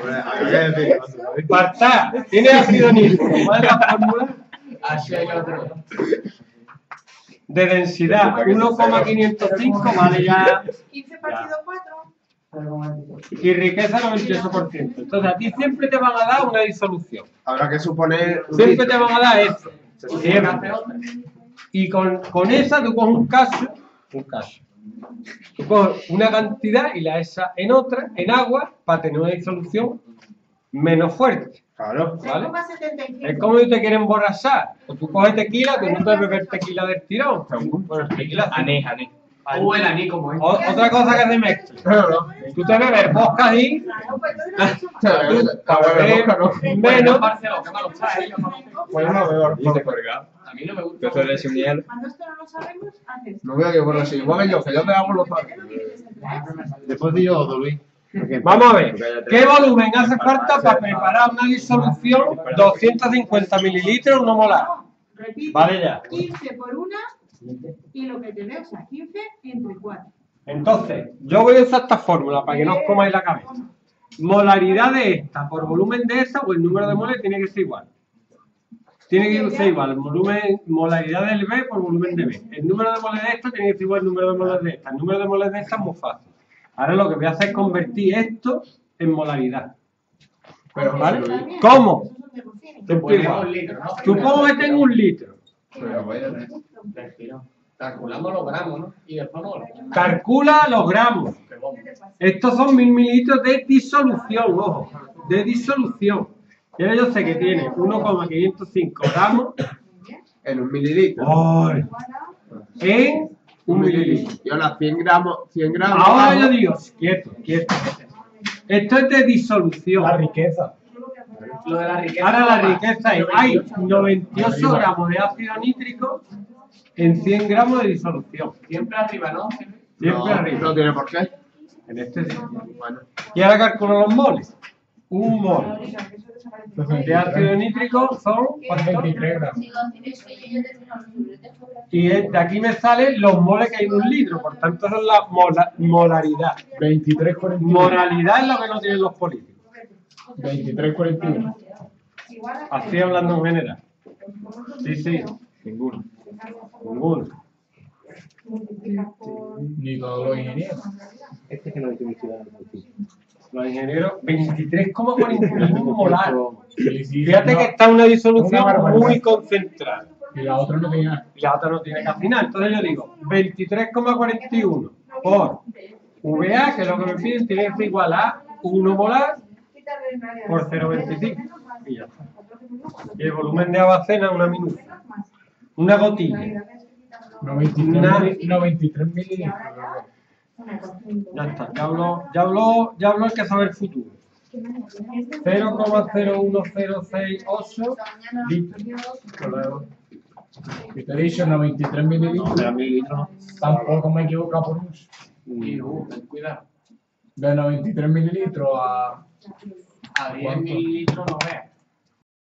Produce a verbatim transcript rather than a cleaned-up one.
Espartá, tiene ácido nítrico. ¿Cuál es la fórmula? Así hay otro. De densidad uno coma quinientos cinco, vale ya. quince partido cuatro. Y riqueza noventa y ocho por ciento. Entonces a ti siempre te van a dar una disolución. Habrá que suponer. Siempre te van a dar esto. Siempre. Y con, con esa tú coges un caso, un caso. Tú coges una cantidad y la esa en otra, en agua, para tener una disolución menos fuerte. Claro, ¿vale? Es como si te quieren emborrachar. O tú coges tequila, que no te bebes tequila del tirón. Bueno, tequila Anís, anís. O el anís como es. O, otra cosa que se mezcla. Claro. Tú te bebes vodka ahí. Menos. Pues no veo. A mí no me gusta. Yo soy un hielo. Cuando esto no lo sabemos, haces. No veo que por así. Igual yo, que yo me hago los padres. Después de yo, Luis. Vamos a ver, ¿qué volumen hace falta para preparar una disolución doscientos cincuenta mililitros uno molar? Repite. Vale ya. quince por una y lo que te dé, o sea, quince entre cuatro. Entonces, yo voy a usar esta fórmula para que no os comáis la cabeza. Molaridad de esta por volumen de esta, o el número de moles tiene que ser igual. Tiene que ser igual, el volumen, molaridad del B por volumen de B. El número de moles de esta tiene que ser igual al número de moles de esta. El número de moles de esta es muy fácil. Ahora lo que voy a hacer es convertir esto en molaridad. Pero, ¿Vale? ¿Cómo? Te explico. Un litro, ¿no? Supongo que tengo un litro. Pero vaya. Calculamos los gramos, ¿no? Y después no. Calcula los gramos. Estos son mil mililitros de disolución, ojo, de disolución. Y ahora yo sé que tiene uno coma quinientos cinco gramos En un mililitro. ¡ay! En un mililitro. Y ahora cien gramos. cien gramos. Ahora yo digo, quieto, quieto. Esto es de disolución. La riqueza. Lo de la riqueza. Ahora la riqueza es, hay noventa y ocho gramos de ácido nítrico en cien gramos de disolución. Siempre arriba, ¿no? Siempre No, arriba. no tiene por qué. En este sí. Bueno. Y ahora calculo los moles. Un mol de ácido nítrico son ¿cuánto? veintitrés gramos. Y de aquí me salen los moles que hay en un litro, por tanto son la mola, molaridad. veintitrés cuarenta y uno. Moralidad es lo que no tienen los políticos. veintitrés cuarenta y uno. Así hablando en general. Sí, sí, ninguno. Ninguno. Ni todos los ingenieros. Este que no tiene que dar. Los ingenieros, veintitrés coma cuarenta y uno molar. Fíjate Fíjate que está una disolución Una barbaridad. muy concentrada. Y la otra no tenía nada. Y la otra no tiene que afinar. Entonces yo digo, veintitrés coma cuarenta y uno por V A, que es lo que me piden, tiene que ser igual a uno molar por cero coma veinticinco. Y ya está. Y el volumen de abacena, una minuta. Una gotilla. noventa y Una- tres, noventa y tres mililitros. Ya está. Ya habló, ya habló, ya habló el que sabe el futuro. cero coma cero uno cero seis ocho litros. Y te he dicho noventa y tres mililitros. Pero mililitros. Tampoco me he equivocado por mucho. Y, uh, ten cuidado. De noventa y tres mililitros a. A diez mililitros no veas.